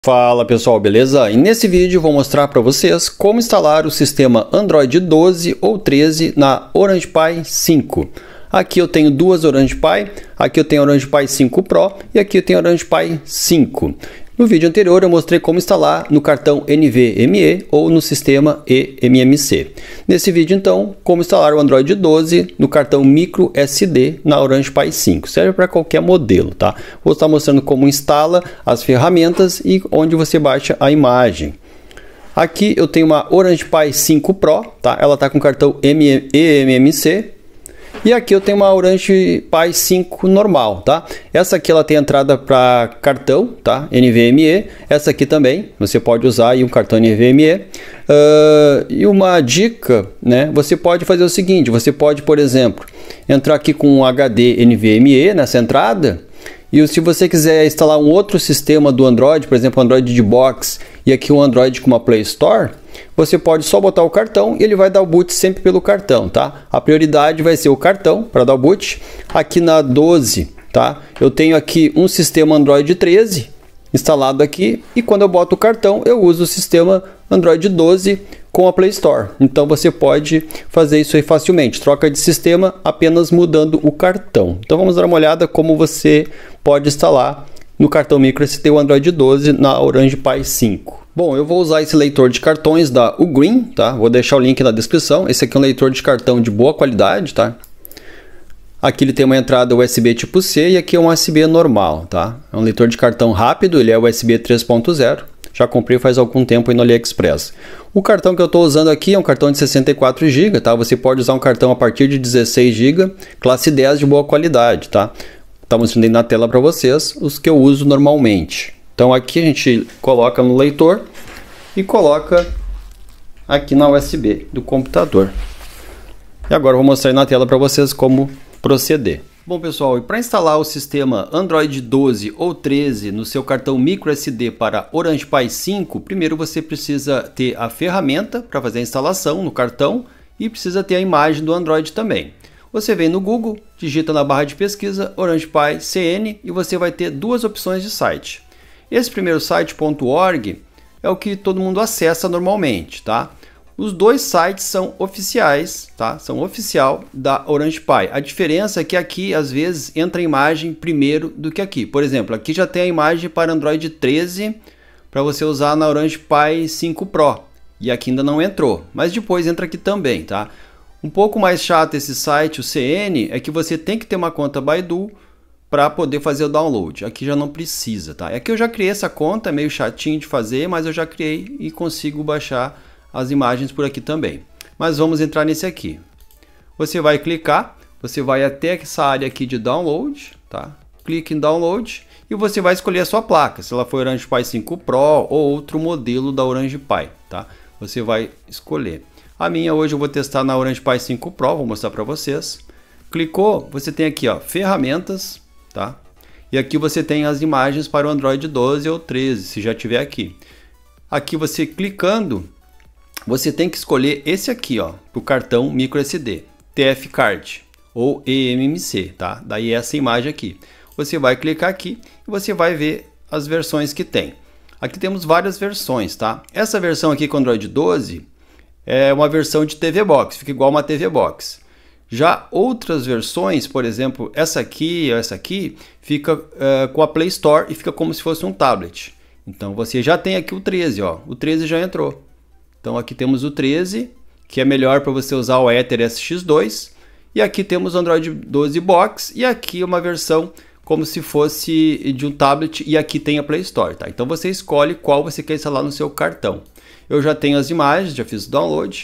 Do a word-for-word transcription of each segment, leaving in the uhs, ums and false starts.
Fala pessoal, beleza? E nesse vídeo eu vou mostrar para vocês como instalar o sistema Android doze ou treze na Orange Pi cinco. Aqui eu tenho duas Orange Pi, aqui eu tenho Orange Pi cinco Pro e aqui eu tenho Orange Pi cinco. No vídeo anterior eu mostrei como instalar no cartão N V M e ou no sistema E M M C. Nesse vídeo então, como instalar o Android doze no cartão micro S D na Orange Pi cinco. Serve para qualquer modelo, tá? Vou estar mostrando como instala as ferramentas e onde você baixa a imagem. Aqui eu tenho uma Orange Pi cinco Pro, tá? Ela está com cartão E M M C. E aqui eu tenho uma Orange Pi cinco normal, tá? Essa aqui ela tem entrada para cartão, tá? N V M e. Essa aqui também, você pode usar aí um cartão N V M e. Uh, e uma dica, né? Você pode fazer o seguinte, você pode, por exemplo, entrar aqui com um H D N V M e nessa entrada. E se você quiser instalar um outro sistema do Android, por exemplo, Android de box e aqui um Android com uma Play Store, você pode só botar o cartão e ele vai dar o boot sempre pelo cartão, tá? A prioridade vai ser o cartão para dar o boot. Aqui na doze, tá? Eu tenho aqui um sistema Android treze instalado aqui e quando eu boto o cartão eu uso o sistema Android doze com a Play Store. Então você pode fazer isso aí facilmente, troca de sistema apenas mudando o cartão. Então vamos dar uma olhada como você pode instalar no cartão micro S D o Android doze na Orange Pi cinco. Bom, eu vou usar esse leitor de cartões da Ugreen, tá? Vou deixar o link na descrição. Esse aqui é um leitor de cartão de boa qualidade, tá? Aqui ele tem uma entrada U S B tipo C e aqui é um U S B normal, tá? É um leitor de cartão rápido, ele é U S B três ponto zero. Já comprei faz algum tempo aí no AliExpress. O cartão que eu estou usando aqui é um cartão de sessenta e quatro gigas, tá? Você pode usar um cartão a partir de dezesseis gigas, classe dez de boa qualidade, tá? Tá mostrando aí na tela para vocês os que eu uso normalmente. Então aqui a gente coloca no leitor e coloca aqui na U S B do computador. E agora eu vou mostrar aí na tela para vocês como proceder. Bom pessoal, e para instalar o sistema Android doze ou treze no seu cartão micro S D para Orange Pi cinco, primeiro você precisa ter a ferramenta para fazer a instalação no cartão e precisa ter a imagem do Android também. Você vem no Google, digita na barra de pesquisa Orange Pi C N e você vai ter duas opções de site. Esse primeiro site .org é o que todo mundo acessa normalmente, tá? Os dois sites são oficiais, tá? São oficial da Orange Pi. A diferença é que aqui às vezes entra a imagem primeiro do que aqui. Por exemplo, aqui já tem a imagem para Android treze para você usar na Orange Pi cinco Pro e aqui ainda não entrou, mas depois entra aqui também, tá? Um pouco mais chato esse site, o C N, é que você tem que ter uma conta Baidu para poder fazer o download. Aqui já não precisa, tá? Aqui eu já criei essa conta, é meio chatinho de fazer, mas eu já criei e consigo baixar as imagens por aqui também. Mas vamos entrar nesse aqui. Você vai clicar, você vai até essa área aqui de download, tá? Clique em download e você vai escolher a sua placa, se ela for Orange Pi cinco Pro ou outro modelo da Orange Pi, tá? Você vai escolher. A minha hoje eu vou testar na Orange Pi cinco Pro, vou mostrar para vocês. Clicou, você tem aqui, ó, ferramentas, tá? E aqui você tem as imagens para o Android doze ou treze, se já tiver aqui. Aqui você clicando, você tem que escolher esse aqui, ó, para o cartão micro S D, T F Card ou E M M C, tá? Daí essa imagem aqui. Você vai clicar aqui e você vai ver as versões que tem. Aqui temos várias versões, tá? Essa versão aqui com Android doze é uma versão de T V Box, fica igual uma T V Box. Já outras versões, por exemplo, essa aqui ou essa aqui, fica uh, com a Play Store e fica como se fosse um tablet. Então você já tem aqui o treze, ó. O treze já entrou. Então aqui temos o treze, que é melhor para você usar o Ether S X dois. E aqui temos o Android doze Box e aqui uma versão como se fosse de um tablet e aqui tem a Play Store, tá? Então você escolhe qual você quer instalar no seu cartão. Eu já tenho as imagens, já fiz o download.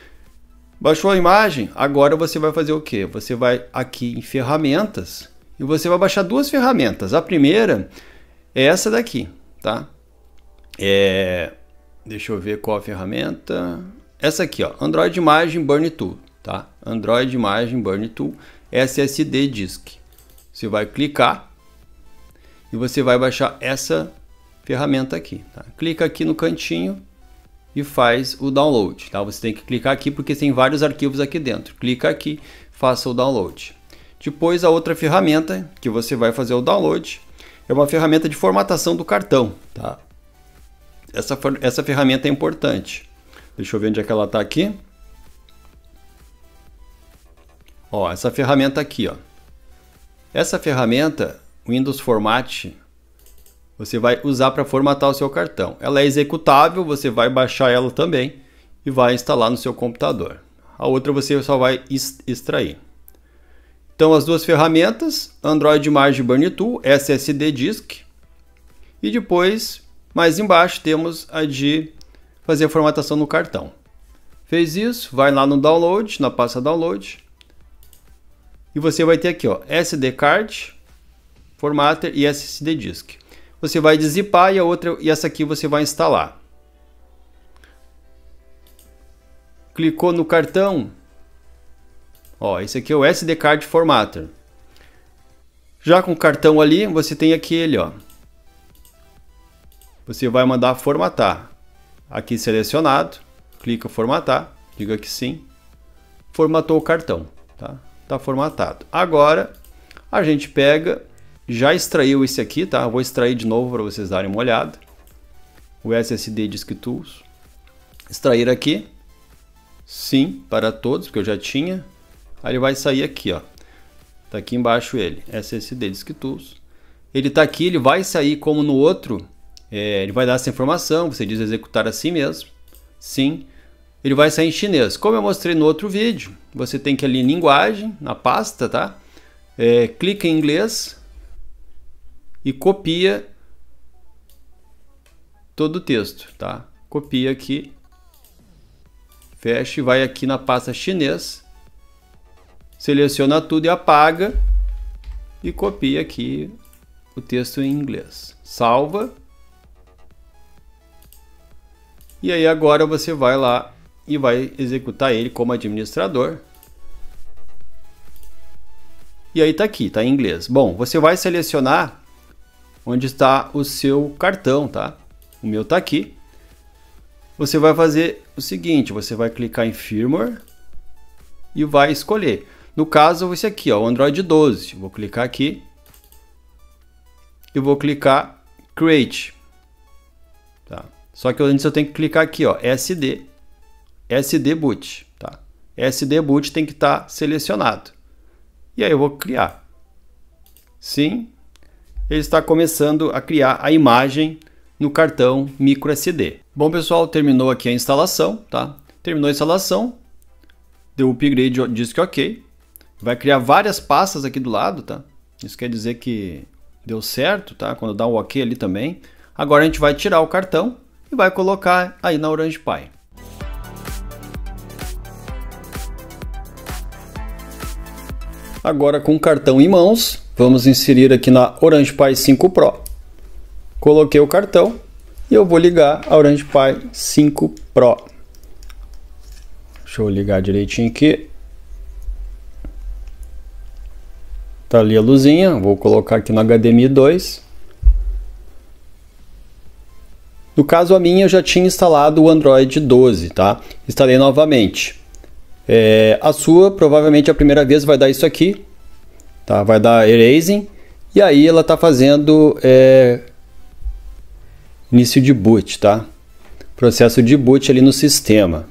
Baixou a imagem, agora você vai fazer o que? Você vai aqui em ferramentas e você vai baixar duas ferramentas. A primeira é essa daqui, tá? É... Deixa eu ver qual a ferramenta. Essa aqui, ó, Android Imagine Burn Tool, tá? Android Imagine Burn Tool S S D Disk. Você vai clicar e você vai baixar essa ferramenta aqui, tá? Clica aqui no cantinho e faz o download, tá? Você tem que clicar aqui porque tem vários arquivos aqui dentro. Clica aqui, faça o download. Depois a outra ferramenta que você vai fazer o download é uma ferramenta de formatação do cartão, tá? essa, essa ferramenta é importante. Deixa eu ver onde é que ela está aqui. Ó, essa ferramenta aqui, ó. Essa ferramenta, Windows Format, você vai usar para formatar o seu cartão. Ela é executável, você vai baixar ela também e vai instalar no seu computador. A outra você só vai extrair. Então as duas ferramentas, Android Image Burn Tool, S S D Disk, e depois, mais embaixo, temos a de fazer a formatação no cartão. Fez isso, vai lá no Download, na pasta Download, e você vai ter aqui, ó, S D Card, Formatter e S S D Disk. Você vai dizipar e a outra, e essa aqui você vai instalar. Clicou no cartão. Ó, esse aqui é o S D Card Formatter. Já com o cartão ali, você tem aquele, ó. Você vai mandar formatar. Aqui selecionado, clica formatar, diga que sim. Formatou o cartão, tá? Tá formatado. Agora a gente pega, já extraiu esse aqui, tá? Vou extrair de novo para vocês darem uma olhada. O S S D Disk Tools. Extrair aqui. Sim, para todos, porque eu já tinha. Aí ele vai sair aqui, ó. Tá aqui embaixo ele, S S D Disk Tools. Ele tá aqui, ele vai sair como no outro. É, ele vai dar essa informação, você diz executar assim mesmo. Sim. Ele vai sair em chinês. Como eu mostrei no outro vídeo, você tem que ir ali em linguagem, na pasta, tá? É, clica em inglês e copia todo o texto, tá? Copia aqui, fecha e vai aqui na pasta chinês, seleciona tudo e apaga e copia aqui o texto em inglês. Salva. E aí agora você vai lá e vai executar ele como administrador. E aí tá aqui, tá em inglês. Bom, você vai selecionar onde está o seu cartão, tá? O meu tá aqui. Você vai fazer o seguinte, você vai clicar em Firmware e vai escolher. No caso, esse aqui, ó, o Android doze. Vou clicar aqui e vou clicar Create. Tá? Só que antes eu tenho que clicar aqui, ó, S D. S D Boot, tá? S D Boot tem que estar selecionado. E aí eu vou criar. Sim, ele está começando a criar a imagem no cartão micro S D. Bom, pessoal, terminou aqui a instalação, tá? Terminou a instalação, deu o upgrade, diz que ok. Vai criar várias pastas aqui do lado, tá? Isso quer dizer que deu certo, tá? Quando dá um ok ali também. Agora a gente vai tirar o cartão e vai colocar aí na Orange Pi. Agora com o cartão em mãos, vamos inserir aqui na Orange Pi cinco Pro. Coloquei o cartão e eu vou ligar a Orange Pi cinco Pro. Deixa eu ligar direitinho aqui. Tá ali a luzinha, vou colocar aqui no H D M I dois. No caso a minha eu já tinha instalado o Android doze, tá? Instalei novamente. É, a sua, provavelmente a primeira vez vai dar isso aqui, tá? Vai dar erasing, e aí ela tá fazendo é, início de boot, tá? Processo de boot ali no sistema.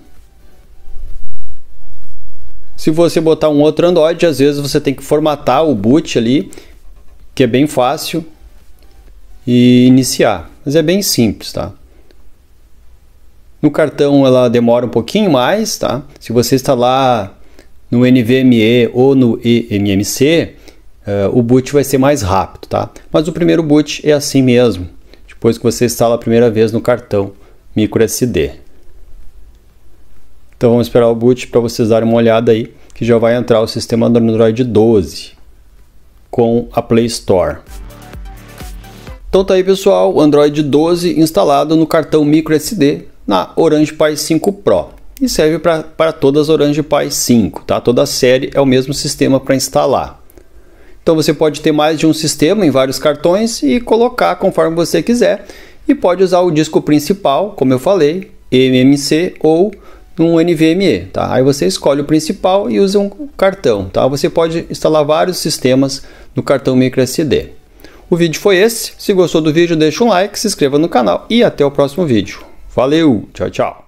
Se você botar um outro Android, às vezes você tem que formatar o boot ali, que é bem fácil, e iniciar, mas é bem simples, tá? No cartão ela demora um pouquinho mais, tá? Se você instalar no N V M E ou no E M M C, uh, o boot vai ser mais rápido, tá? Mas o primeiro boot é assim mesmo, depois que você instala a primeira vez no cartão micro S D. Então vamos esperar o boot para vocês darem uma olhada aí, que já vai entrar o sistema do Android doze com a Play Store. Então tá aí, pessoal, o Android doze instalado no cartão micro S D na Orange Pi cinco Pro, e serve para todas as Orange Pi cinco, tá? Toda a série é o mesmo sistema para instalar. Então você pode ter mais de um sistema em vários cartões e colocar conforme você quiser, e pode usar o disco principal, como eu falei, E M M C ou um N V M E, tá? Aí você escolhe o principal e usa um cartão, tá? Você pode instalar vários sistemas no cartão micro S D. O vídeo foi esse. Se gostou do vídeo, deixa um like, se inscreva no canal e até o próximo vídeo. Valeu, tchau, tchau!